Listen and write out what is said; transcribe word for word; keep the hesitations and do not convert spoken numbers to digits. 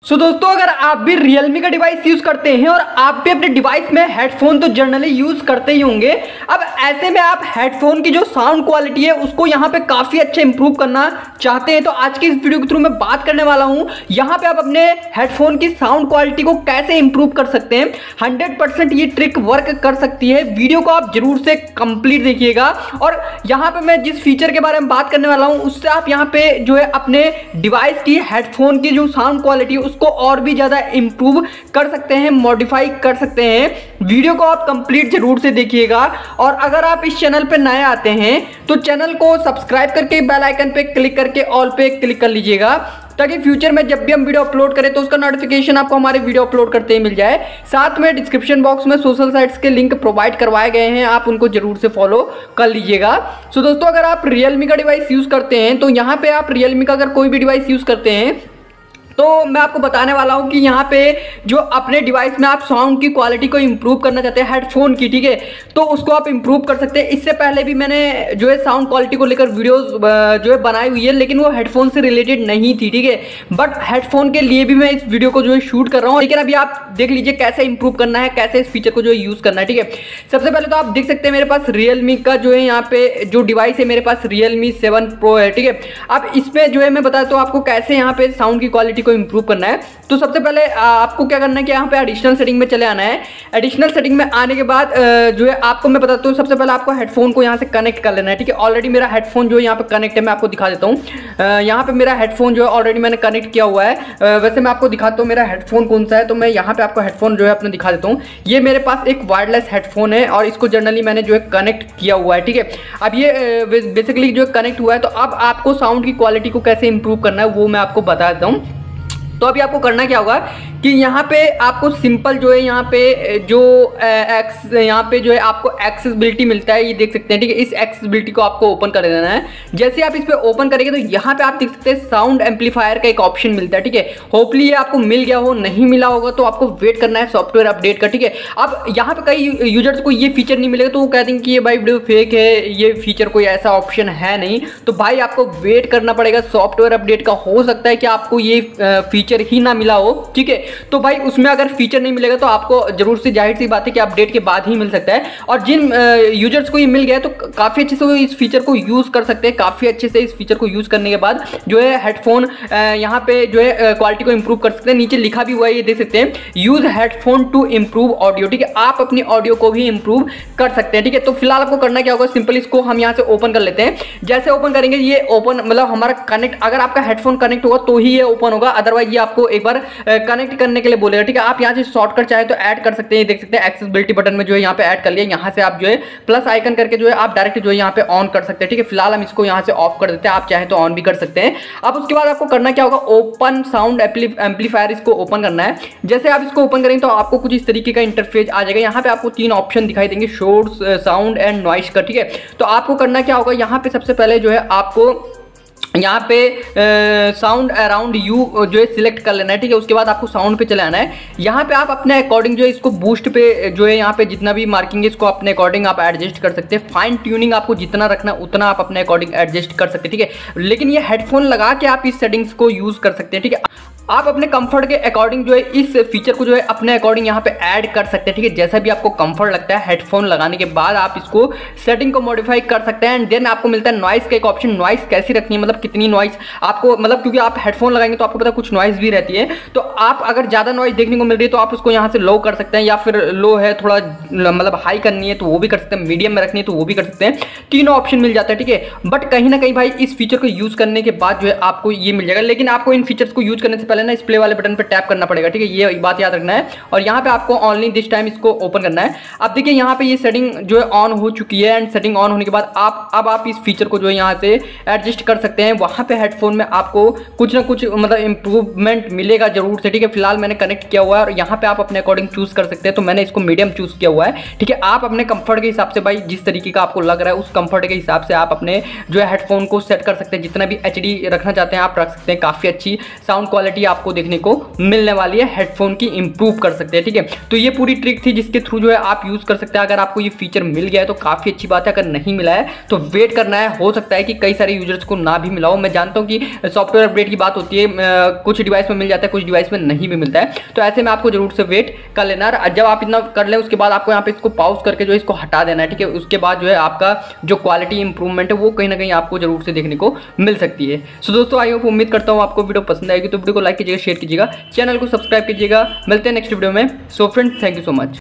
सो so, दोस्तों अगर आप भी Realme का डिवाइस यूज करते हैं और आप भी अपने डिवाइस में हेडफोन तो जनरली यूज करते ही होंगे। अब ऐसे में आप हेडफोन की जो साउंड क्वालिटी है उसको यहाँ पे काफी अच्छा इंप्रूव करना चाहते हैं, तो आज की इस वीडियो के थ्रू मैं बात करने वाला हूँ यहाँ पे आप अपने हेडफोन की साउंड क्वालिटी को कैसे इंप्रूव कर सकते हैं। हंड्रेड परसेंट ये ट्रिक वर्क कर सकती है। वीडियो को आप जरूर से कंप्लीट देखिएगा और यहाँ पे मैं जिस फीचर के बारे में बात करने वाला हूँ उससे आप यहाँ पे जो है अपने डिवाइस की हेडफोन की जो साउंड क्वालिटी उसको और भी ज्यादा इंप्रूव कर सकते हैं, मॉडिफाई कर सकते हैं। वीडियो को आप कंप्लीट जरूर से देखिएगा और अगर आप इस चैनल पे नए आते हैं तो चैनल को सब्सक्राइब करके बेल आइकन पे क्लिक करके ऑल पे क्लिक कर लीजिएगा ताकि फ्यूचर में जब भी हम वीडियो अपलोड करें तो उसका नोटिफिकेशन आपको हमारे वीडियो अपलोड करते ही मिल जाए। साथ में डिस्क्रिप्शन बॉक्स में सोशल साइट्स के लिंक प्रोवाइड करवाए गए हैं, आप उनको जरूर से फॉलो कर लीजिएगा। सो दोस्तों अगर आप Realme का डिवाइस यूज करते हैं तो यहाँ पे आप Realme का अगर कोई भी डिवाइस यूज करते हैं तो मैं आपको बताने वाला हूं कि यहाँ पे जो अपने डिवाइस में आप साउंड की क्वालिटी को इंप्रूव करना चाहते हैं हेडफोन की, ठीक है, तो उसको आप इंप्रूव कर सकते हैं। इससे पहले भी मैंने जो है साउंड क्वालिटी को लेकर वीडियोस जो है बनाई हुई है, लेकिन वो हेडफोन से रिलेटेड नहीं थी, ठीक है, बट हेडफोन के लिए भी मैं इस वीडियो को जो है शूट कर रहा हूँ। लेकिन अभी आप देख लीजिए कैसे इंप्रूव करना है, कैसे इस फीचर को जो है यूज करना है, ठीक है। सबसे पहले तो आप देख सकते हैं मेरे पास Realme का जो है यहाँ पे जो डिवाइस है मेरे पास Realme सेवन प्रो है, ठीक है। अब इसमें जो है मैं बताता हूँ आपको कैसे यहाँ पे साउंड की क्वालिटी को इंप्रूव करना है। तो सबसे पहले आपको क्या करना है कि यहाँ पे एडिशनल सेटिंग में चले आना है। एडिशनल सेटिंग में आने के बाद जो है आपको मैं बताता हूँ सबसे पहले आपको हेडफोन को यहाँ से कनेक्ट कर लेना है, ठीक है। ऑलरेडी मेरा हेडफोन जो है यहाँ पे कनेक्ट है, मैं आपको दिखा देता हूँ। यहाँ पे मेरा हेडफोन जो है ऑलरेडी मैंने कनेक्ट किया हुआ है। वैसे मैं आपको दिखाता हूँ मेरा हेडफोन कौन सा है, तो मैं यहाँ पे आपको हेडफोन जो है अपने दिखा देता हूँ। ये मेरे पास एक वायरलेस हेडफोन है और इसको जनरली मैंने जो है कनेक्ट किया हुआ है, ठीक है। अब ये बेसिकली जो कनेक्ट हुआ है, तो अब आपको साउंड की क्वालिटी को कैसे इंप्रूव करना है वो मैं आपको बता देता हूँ। तो अभी आपको करना क्या होगा कि यहाँ पे आपको सिंपल जो है यहाँ पे जो एक्स यहाँ पे जो है आपको एक्सेसिबिलिटी मिलता है, ये देख सकते हैं, ठीक है। इस एक्सेसिबिलिटी को आपको ओपन कर देना है। जैसे आप इस पे ओपन करेंगे तो यहाँ पे आप देख सकते हैं साउंड एम्पलीफायर का एक ऑप्शन मिलता है, ठीक है। होपली ये आपको मिल गया हो, नहीं मिला होगा तो आपको वेट करना है सॉफ्टवेयर अपडेट का, ठीक है। अब यहाँ पे कई यूजर्स को ये फीचर नहीं मिलेगा तो वो कहते हैं कि ये भाई वीडियो फेक है, ये फीचर कोई ऐसा ऑप्शन है नहीं। तो भाई आपको वेट करना पड़ेगा सॉफ्टवेयर अपडेट का। हो सकता है कि आपको ये फीचर ही ना मिला हो, ठीक है। तो भाई उसमें अगर फीचर नहीं मिलेगा तो आपको जरूर से जाहिर सी बात है कि अपडेट के बाद ही मिल सकता है। और जिन यूजर्स को ये मिल गया है तो काफी अच्छे से वो इस फीचर को यूज कर सकते हैं। काफी अच्छे से इस फीचर को यूज करने के बाद जो है हेडफोन यहाँ पे जो है क्वालिटी को इंप्रूव कर सकते हैं। नीचे लिखा भी हुआ है, ये देख सकते हैं, use headphone to improve audio, ठीक है। आप अपनी ऑडियो को भी इंप्रूव कर सकते हैं, ठीक है। तो फिलहाल आपको करना क्या होगा, सिंपल इसको हम यहाँ से ओपन कर लेते हैं। जैसे ओपन करेंगे ये ओपन मतलब हमारा कनेक्ट, अगर आपका हेडफोन कनेक्ट होगा तो ही ये ओपन होगा, अदरवाइज ये आपको एक बार कनेक्ट करने के लिए बोलेगा, ठीक है। आप यहाँ से शॉर्टकट चाहे तो ऐड कर सकते हैं। देख सकते हैं एक्सेसिबिलिटी बटन में जो है यहाँ पे ऐड कर लिया। यहाँ से आप जो है प्लस आइकन करके जो है आप डायरेक्ट जो है यहाँ पे ऑन कर सकते हैं, ठीक है। फिलहाल हम इसको यहाँ से ऑफ कर देते हैं, आप चाहे तो ऑन भी कर सकते हैं। अब उसके बाद आपको करना क्या होगा, ओपन साउंड एम्पलीफायर इसको ओपन करना है। जैसे आप इसको ओपन करेंगे तो आपको कुछ इस तरीके का इंटरफेस आ जाएगा। यहाँ पे आपको तीन ऑप्शन दिखाई देंगे, सोर्स, साउंड एंड नॉइस का, ठीक है। तो आपको करना क्या होगा, यहाँ पे सबसे पहले जो है आपको यहाँ पे साउंड अराउंड यू जो है सिलेक्ट कर लेना है, ठीक है। उसके बाद आपको साउंड पे चले आना है। यहाँ पे आप अपने अकॉर्डिंग जो है इसको बूस्ट पे जो है यहाँ पे जितना भी मार्किंग है इसको अपने अकॉर्डिंग आप एडजस्ट कर सकते हैं। फाइन ट्यूनिंग आपको जितना रखना उतना आप अपने अकॉर्डिंग एडजस्ट कर सकते हैं, ठीक है। लेकिन ये हेडफोन लगा के आप इस सेटिंग्स को यूज कर सकते हैं, ठीक है। आप अपने कंफर्ट के अकॉर्डिंग जो है इस फीचर को जो है अपने अकॉर्डिंग यहाँ पे ऐड कर सकते हैं, ठीक है। जैसा भी आपको कंफर्ट लगता है हेडफोन लगाने के बाद आप इसको सेटिंग को मॉडिफाई कर सकते हैं। एंड देन आपको मिलता है नॉइस का एक ऑप्शन। नॉइस कैसी रखनी है, मतलब कितनी नॉइस आपको, मतलब क्योंकि आप हेडफोन लगाएंगे तो आपको पता कुछ नॉइस भी रहती है, तो आप अगर ज्यादा नॉइस देखने को मिल रही है तो आप उसको यहाँ से लो कर सकते हैं, या फिर लो है थोड़ा मतलब हाई करनी है तो वो भी कर सकते हैं, मीडियम में रखनी है तो वो भी कर सकते हैं। तीनों ऑप्शन मिल जाता है, ठीक है। बट कहीं ना कहीं भाई इस फीचर को यूज करने के बाद जो है आपको ये मिल जाएगा। लेकिन आपको इन फीचर्स को यूज करने से पहले ना इस प्ले वाले बटन पे टैप करना पड़ेगा, ठीक है। ये बात याद रखना है। और यहाँ पे आपको ओनली दिस टाइम इसको ओपन करना है। अब देखिए यहाँ पे ये सेटिंग जो है ऑन हो चुकी है। एंड सेटिंग ऑन होने के बाद आप अब आप इस फीचर को जो है यहाँ से एडजस्ट कर सकते हैं। वहाँ पे हेडफोन में आपको कुछ ना कुछ मतलब इंप्रूवमेंट मिलेगा जरूर से, ठीक है। फिलहाल मैंने कनेक्ट किया हुआ है और यहाँ पे आप अपने अकॉर्डिंग चूज कर सकते हैं। तो मैंने इसको मीडियम चूज किया हुआ है, ठीक है। आप अपने कंफर्ट के हिसाब से भाई जिस तरीके का आपको लग रहा है उस कंफर्ट के हिसाब से आप अपने जो है हेडफोन को सेट कर सकते हैं। जितना भी एच डी रखना चाहते हैं आप रख सकते हैं। काफी अच्छी साउंड क्वालिटी क्वालिटी आपको देखने को मिलने वाली है, हेडफोन की इंप्रूव कर सकते हैं। ठीक है, तो ये पूरी ट्रिक थी जिसके थ्रू जो है आप यूज कर सकते हैं। अगर आपको ये फीचर मिल गया है तो काफी अच्छी बात है, अगर नहीं मिला है तो वेट करना है। हो सकता है कि कई सारे यूजर्स को ना भी मिला हो। मैं जानता हूं कि सॉफ्टवेयर अपडेट की बात होती है, कुछ डिवाइस में मिल जाता है, कुछ डिवाइस में नहीं भी मिलता है, तो ऐसे में आपको जरूर से वेट कर लेना है। जब आप इतना कर लें उसके बाद आपको यहाँ पे इसको पॉज करके जो है इसको हटा देना है। ठीक है, उसके बाद जो है आपका जो क्वालिटी इंप्रूवमेंट है वो कहीं ना कहीं आपको जरूर से देखने को मिल सकती है। सो दोस्तों, आई होप, उम्मीद करता हूँ आपको वीडियो पसंद आएगी, तो वीडियो को लाइक कीजिएगा, शेयर कीजिएगा, चैनल को सब्सक्राइब कीजिएगा। मिलते हैं नेक्स्ट वीडियो में। So friends, thank you so much.